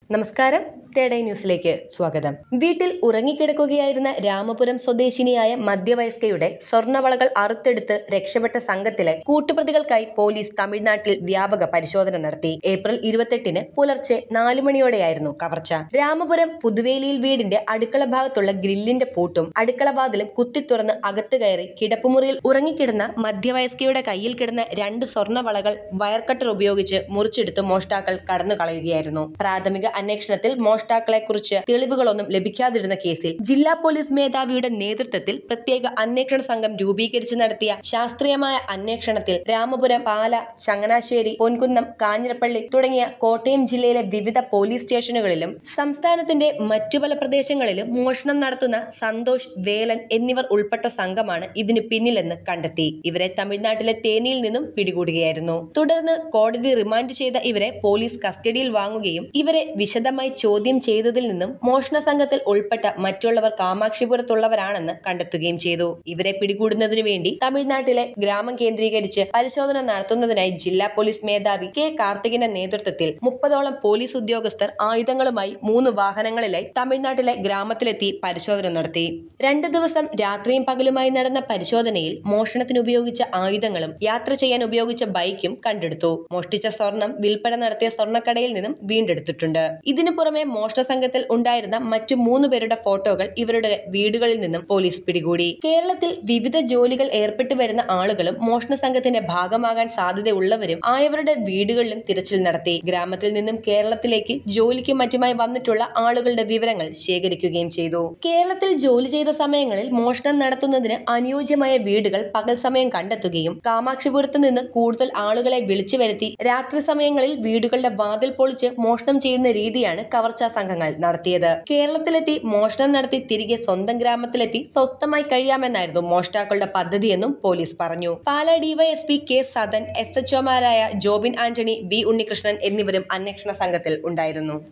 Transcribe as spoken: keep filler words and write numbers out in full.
നമസ്കാരം, തേടൈ ന്യൂസിലേക്ക് സ്വാഗതം. വീട്ടിൽ ഉറങ്ങിക്കിടക്കുകയായിരുന്ന രാമപുരം സ്വദേശിനിയായ മധ്യവയസ്കയുടെ സ്വർണ്ണവളകൾ അറുത്തെടുത്ത് രക്ഷപ്പെട്ട സംഘത്തിലെ കൂട്ടുപ്രതികൾക്കായി പോലീസ് തമിഴ്നാട്ടിൽ വ്യാപക പരിശോധന നടത്തി. ഏപ്രിൽ ഇരുപത്തെട്ടിന് പുലർച്ചെ നാലു മണിയോടെയായിരുന്നു കവർച്ച. രാമപുരം പുതുവേലിയിൽ വീടിന്റെ അടുക്കള ഭാഗത്തുള്ള ഗ്രില്ലിന്റെ പൂട്ടും അടുക്കള വാതിലും കുത്തിത്തുറന്ന് അകത്ത് കയറി കിടപ്പുമുറിയിൽ ഉറങ്ങിക്കിടന്ന മധ്യവയസ്കയുടെ കയ്യിൽ കിടന്ന രണ്ട് സ്വർണ്ണവളകൾ വയർ കട്ടർ ഉപയോഗിച്ച് മുറിച്ചെടുത്ത് മോഷ്ടാക്കൾ കടന്നു കളയുകയായിരുന്നു. പ്രാഥമിക അന്വേഷണത്തിൽ മോഷ്ടാക്കളെ കുറിച്ച് തെളിവുകളൊന്നും ലഭിക്കാതിരുന്ന കേസിൽ ജില്ലാ പോലീസ് മേധാവിയുടെ നേതൃത്വത്തിൽ പ്രത്യേക അന്വേഷണ സംഘം രൂപീകരിച്ച് നടത്തിയ ശാസ്ത്രീയമായ അന്വേഷണത്തിൽ രാമപുരം, പാല, ചങ്ങനാശ്ശേരി, പൊൻകുന്നം, കാഞ്ഞിരപ്പള്ളി തുടങ്ങിയ കോട്ടയം ജില്ലയിലെ വിവിധ പോലീസ് സ്റ്റേഷനുകളിലും സംസ്ഥാനത്തിന്റെ മറ്റു പല പ്രദേശങ്ങളിലും മോഷണം നടത്തുന്ന സന്തോഷ്, വേലൻ എന്നിവർ ഉൾപ്പെട്ട സംഘമാണ് ഇതിന് പിന്നിലെന്ന് കണ്ടെത്തി. ഇവരെ തമിഴ്നാട്ടിലെ തേനിയിൽ നിന്നും പിടികൂടുകയായിരുന്നു. തുടർന്ന് കോടതി റിമാൻഡ് ചെയ്ത ഇവരെ പോലീസ് കസ്റ്റഡിയിൽ വാങ്ങുകയും ഇവരെ വിശദമായി ചോദ്യം ചെയ്തതിൽ നിന്നും മോഷണ സംഘത്തിൽ ഉൾപ്പെട്ട മറ്റുള്ളവർ കാമാക്ഷിപുരത്തുള്ളവരാണെന്ന് കണ്ടെത്തുകയും ചെയ്തു. ഇവരെ പിടികൂടുന്നതിനു വേണ്ടി തമിഴ്നാട്ടിലെ ഗ്രാമം കേന്ദ്രീകരിച്ച് പരിശോധന നടത്തുന്നതിനായി ജില്ലാ പോലീസ് മേധാവി കെ കാർത്തികിന്റെ നേതൃത്വത്തിൽ മുപ്പതോളം പോലീസ് ഉദ്യോഗസ്ഥർ ആയുധങ്ങളുമായി മൂന്ന് വാഹനങ്ങളിലായി തമിഴ്നാട്ടിലെ ഗ്രാമത്തിലെത്തി പരിശോധന നടത്തി. രണ്ടു ദിവസം രാത്രിയും പകലുമായി നടന്ന പരിശോധനയിൽ മോഷണത്തിന് ഉപയോഗിച്ച ആയുധങ്ങളും യാത്ര ചെയ്യാൻ ഉപയോഗിച്ച ബൈക്കും കണ്ടെടുത്തു. മോഷ്ടിച്ച സ്വർണം വിൽപ്പന നടത്തിയ സ്വർണ്ണക്കടയിൽ നിന്നും വീണ്ടെടുത്തിട്ടുണ്ട്. ഇതിനു പുറമെ മോഷണ സംഘത്തിൽ ഉണ്ടായിരുന്ന മറ്റു മൂന്ന് പേരുടെ ഫോട്ടോകൾ ഇവരുടെ വീടുകളിൽ നിന്നും പോലീസ് പിടികൂടി. കേരളത്തിൽ വിവിധ ജോലികൾ ഏർപ്പെട്ടു വരുന്ന ആളുകളും മോഷണ സംഘത്തിന്റെ ഭാഗമാകാൻ സാധ്യതയുള്ളവരും ആയവരുടെ വീടുകളിലും തിരച്ചിൽ നടത്തി. ഗ്രാമത്തിൽ നിന്നും കേരളത്തിലേക്ക് ജോലിക്കും മറ്റുമായി വന്നിട്ടുള്ള ആളുകളുടെ വിവരങ്ങൾ ശേഖരിക്കുകയും ചെയ്തു. കേരളത്തിൽ ജോലി ചെയ്ത സമയങ്ങളിൽ മോഷണം നടത്തുന്നതിന് അനുയോജ്യമായ വീടുകൾ പകൽ സമയം കണ്ടെത്തുകയും കാമാക്ഷിപുരത്തു നിന്ന് കൂടുതൽ ആളുകളെ വിളിച്ചു വരുത്തി രാത്രി സമയങ്ങളിൽ വീടുകളുടെ വാതിൽ പൊളിച്ച് മോഷണം ചെയ്യുന്ന രീതിയാണ് കവർച്ചാ സംഘങ്ങൾ നടത്തിയത്. കേരളത്തിലെത്തി മോഷണം നടത്തി തിരികെ സ്വന്തം ഗ്രാമത്തിലെത്തി സ്വസ്ഥമായി കഴിയാമെന്നായിരുന്നു മോഷ്ടാക്കളുടെ പദ്ധതിയെന്നും പോലീസ് പറഞ്ഞു. Pala DYSP K Sadan, S H ഒമാരായ ജോബിൻ ആന്റണി, ബി ഉണ്ണികൃഷ്ണൻ എന്നിവരും അന്വേഷണ സംഘത്തിൽ ഉണ്ടായിരുന്നു.